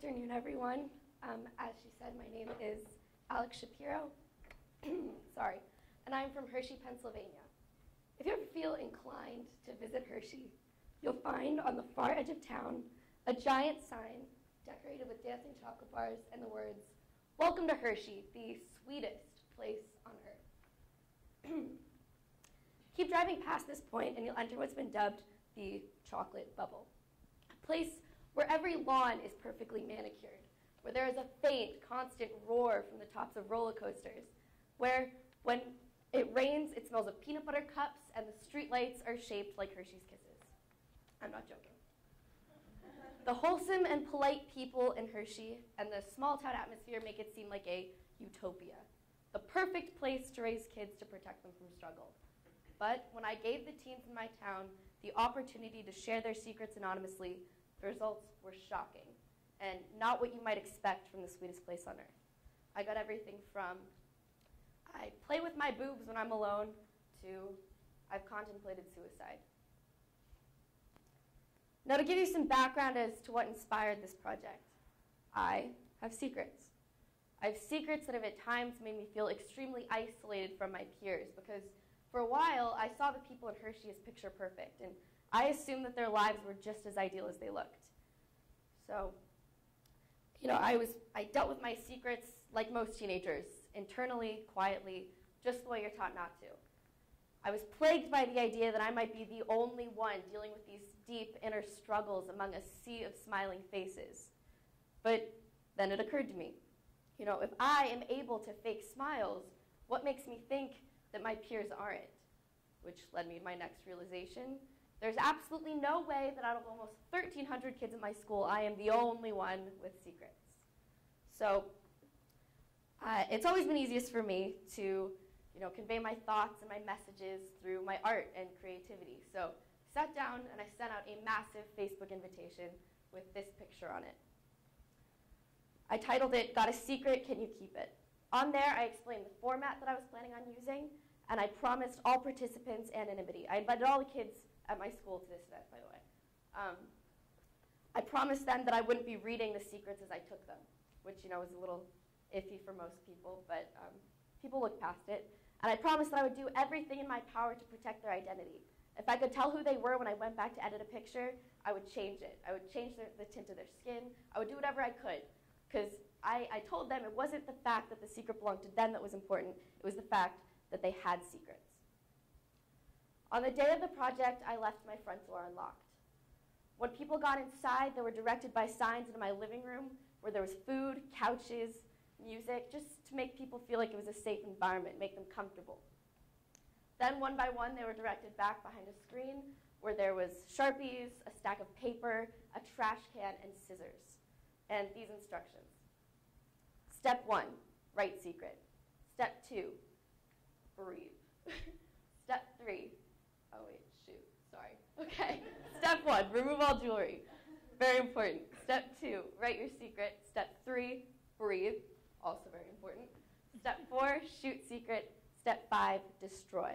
afternoon, everyone. As she said, my name is Alex Shapiro. Sorry. And I'm from Hershey, Pennsylvania. If you ever feel inclined to visit Hershey, you'll find on the far edge of town a giant sign decorated with dancing chocolate bars and the words, "Welcome to Hershey, the sweetest place on earth." Keep driving past this point and you'll enter what's been dubbed the chocolate bubble, a place where every lawn is perfectly manicured, where there is a faint, constant roar from the tops of roller coasters, where when it rains, it smells of peanut butter cups and the streetlights are shaped like Hershey's Kisses. I'm not joking. The wholesome and polite people in Hershey and the small town atmosphere make it seem like a utopia, the perfect place to raise kids to protect them from struggle. But when I gave the teens in my town the opportunity to share their secrets anonymously, the results were shocking and not what you might expect from the sweetest place on earth. I got everything from I play with my boobs when I'm alone to I've contemplated suicide. Now, to give you some background as to what inspired this project, I have secrets. I have secrets that have at times made me feel extremely isolated from my peers because for a while I saw the people in Hershey as picture perfect, and I assumed that their lives were just as ideal as they looked. So, I dealt with my secrets like most teenagers, internally, quietly, just the way you're taught not to. I was plagued by the idea that I might be the only one dealing with these deep inner struggles among a sea of smiling faces. But then it occurred to me, if I am able to fake smiles, what makes me think that my peers aren't? Which led me to my next realization. There's absolutely no way that out of almost 1,300 kids in my school, I am the only one with secrets. So it's always been easiest for me to convey my thoughts and my messages through my art and creativity. So I sat down and I sent out a massive Facebook invitation with this picture on it. I titled it, "Got a Secret, Can You Keep It?" On there, I explained the format that I was planning on using, and I promised all participants anonymity. I invited all the kids at my school to this event, by the way. I promised them that I wouldn't be reading the secrets as I took them, which, was a little iffy for most people, but people looked past it. And I promised that I would do everything in my power to protect their identity. If I could tell who they were when I went back to edit a picture, I would change it. I would change the tint of their skin. I would do whatever I could, because I told them it wasn't the fact that the secret belonged to them that was important. It was the fact that they had secrets. On the day of the project, I left my front door unlocked. When people got inside, they were directed by signs into my living room where there was food, couches, music, just to make people feel like it was a safe environment, make them comfortable. Then one by one, they were directed back behind a screen where there was Sharpies, a stack of paper, a trash can, and scissors. And these instructions. Step 1, write secret. Step 2, breathe. Step 3, oh wait, shoot, sorry. Okay, step 1, remove all jewelry. Very important. Step 2, write your secret. Step 3, breathe. Also very important. Step 4, shoot secret. Step 5, destroy.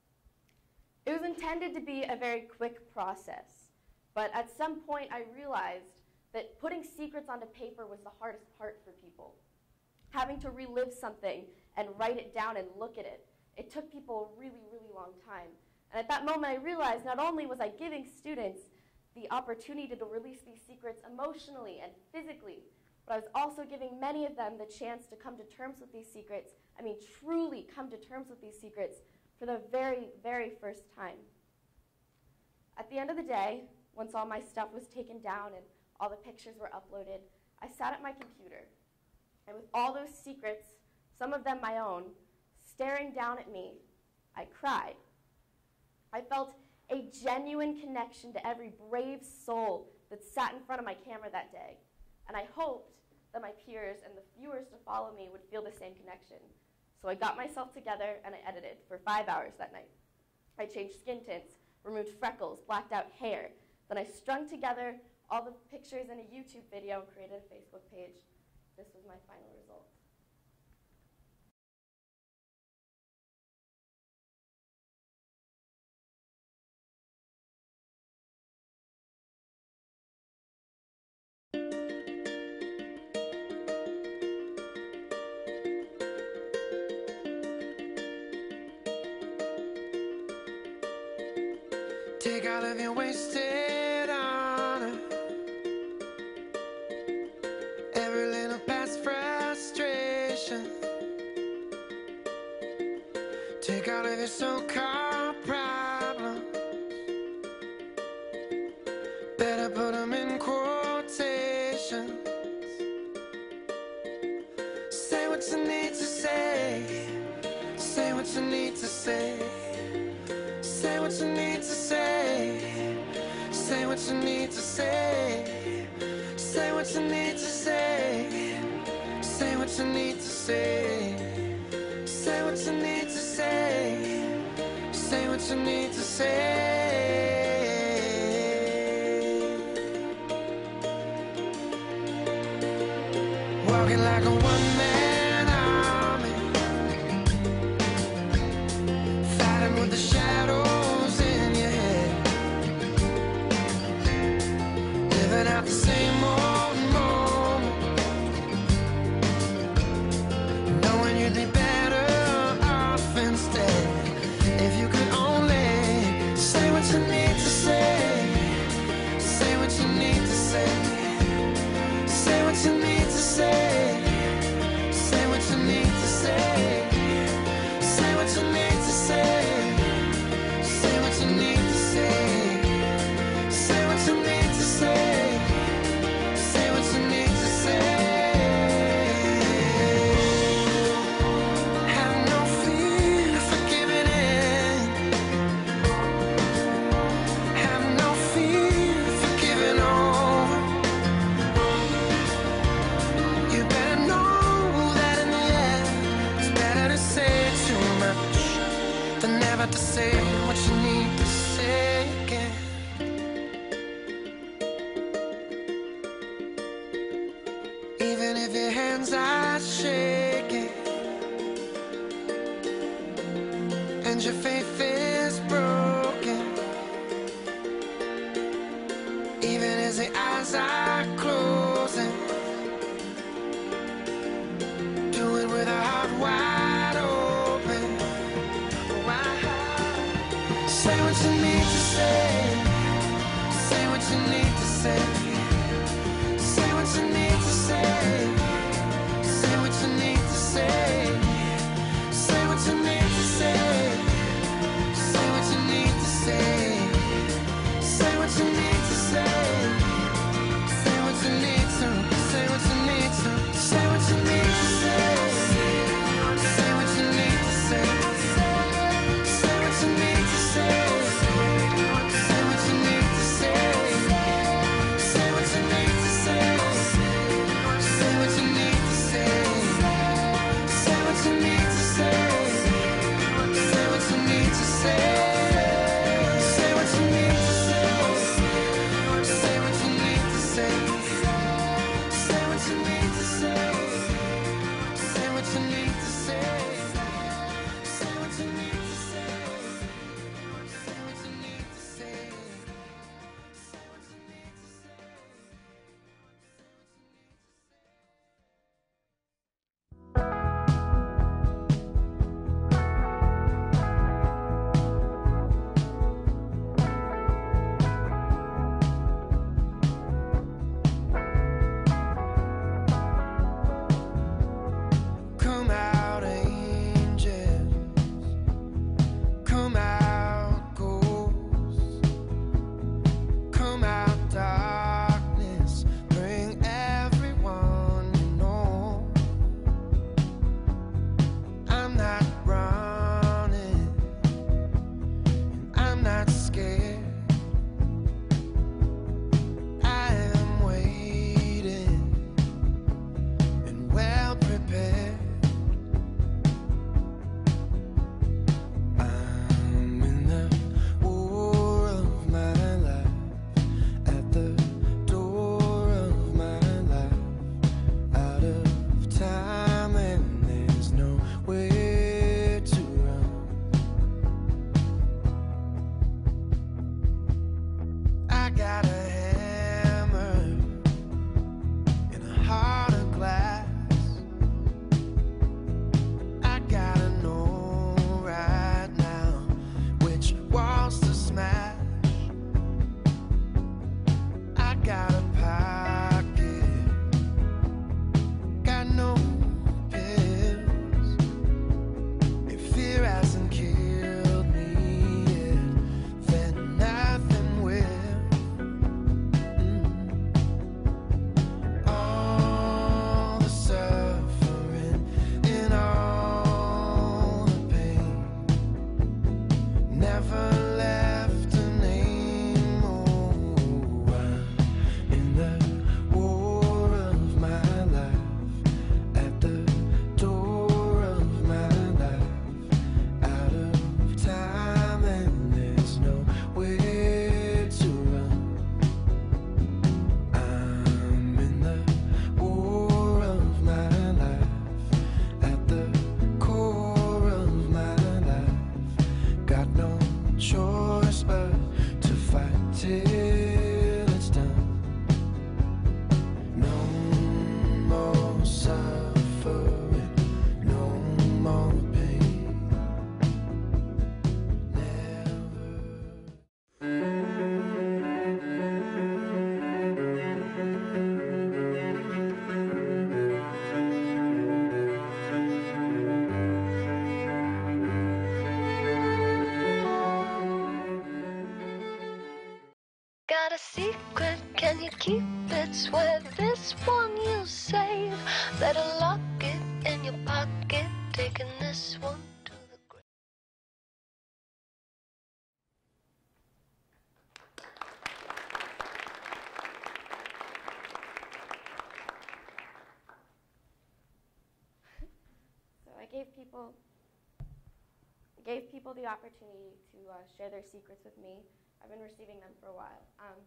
It was intended to be a very quick process, but at some point I realized that putting secrets onto paper was the hardest part for people. Having to relive something and write it down and look at it, it took people a really, really long time. And at that moment I realized not only was I giving students the opportunity to release these secrets emotionally and physically, but I was also giving many of them the chance to come to terms with these secrets, truly come to terms with these secrets for the very, very first time. At the end of the day, once all my stuff was taken down and all the pictures were uploaded, I sat at my computer, and with all those secrets, some of them my own, staring down at me, I cried. I felt a genuine connection to every brave soul that sat in front of my camera that day. And I hoped that my peers and the viewers to follow me would feel the same connection. So I got myself together and I edited for 5 hours that night. I changed skin tints, removed freckles, blacked out hair. Then I strung together all the pictures in a YouTube video and created a Facebook page. This was my final result. Take all of your wasted honor, every little past frustration. Take all of your so-called problems, better put them in quotations. Say what you need to say, say what you need to say, say what you need to say, say what you need to say, say what you need to say, say what you need to say, say what you need to say, say what you need to say. Walking like a one-man army, fighting with the shadows in your head, living out the same old moment, knowing you'd be better off instead if you could only say what you need to say, say what you need to say, say what you need to say, say what you need to say, say what you need to say, say what you need to say, say what you need to say, say what you need to say. Have no fear for giving in, have no fear for giving over. You better know that in the end it's better to say too much than never to say what you need to say again. Even if your hands are shaking and your faith is broken, even as the eyes are closing, do it with a heart wide open. Say what you need to say, say what you need to say, say what you need to say, say what you need to say, say what you need to say, say what you need to say, say what you need to say, say what you need to, say what you need to, say what you need to say, say what you need to say, say what you need to say, say what you need to say, say what you need to say, say what you need to say, say what you need to say, say what you need to say, say what you need to say, say what you need to say, say what you need to say, say what you need to say, say what you need to say, say what you need to say, say what you need to say. Come out, angels. Come out, ghosts. Come out, darkness. Bring everyone you know. I'm not running, and I'm not scared. I am waiting and well prepared. I'm in the war of my life, at the door of my life, out of time and there's nowhere to run. I got a hammer and a heart of glass. I gotta know right now which walls to smash. never left a name. Oh, I'm in the war of my life, at the door of my life, out of time, and there's nowhere to run. I'm in the war of my life, at the core of my life. Got no choice but to fight till it's done. No more suffering, no more pain. Got a secret, can you keep it? Swear this one you'll save. Better lock it in your pocket, taking this one to the grave. So I gave people the opportunity to share their secrets with me. I've been receiving them for a while.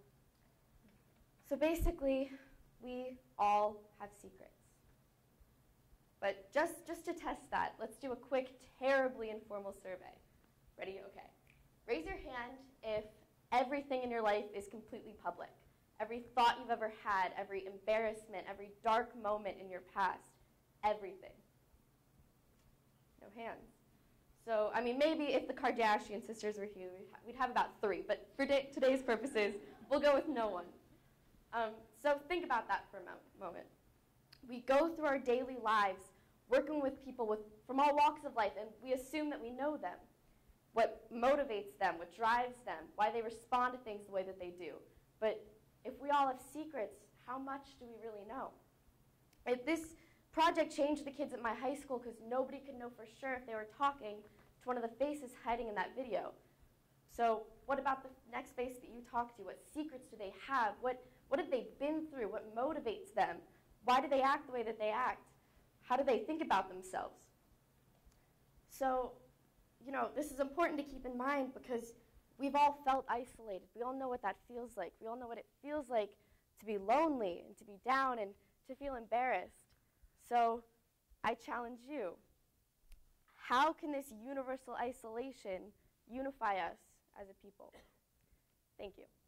So basically, we all have secrets. But just to test that, let's do a quick, terribly informal survey. Ready? Okay. Raise your hand if everything in your life is completely public. Every thought you've ever had, every embarrassment, every dark moment in your past, everything. No hands. So, I mean, maybe if the Kardashian sisters were here, we'd have about 3. But for today's purposes, we'll go with no one. So think about that for a moment. We go through our daily lives working with people from all walks of life, and we assume that we know them, what motivates them, what drives them, why they respond to things the way that they do. But if we all have secrets, how much do we really know? If this project changed the kids at my high school because nobody could know for sure if they were talking to one of the faces hiding in that video. So what about the next face that you talk to? What secrets do they have? What have they been through? What motivates them? Why do they act the way that they act? How do they think about themselves? So, this is important to keep in mind because we've all felt isolated. We all know what that feels like. We all know what it feels like to be lonely and to be down and to feel embarrassed. So I challenge you. How can this universal isolation unify us as a people? Thank you.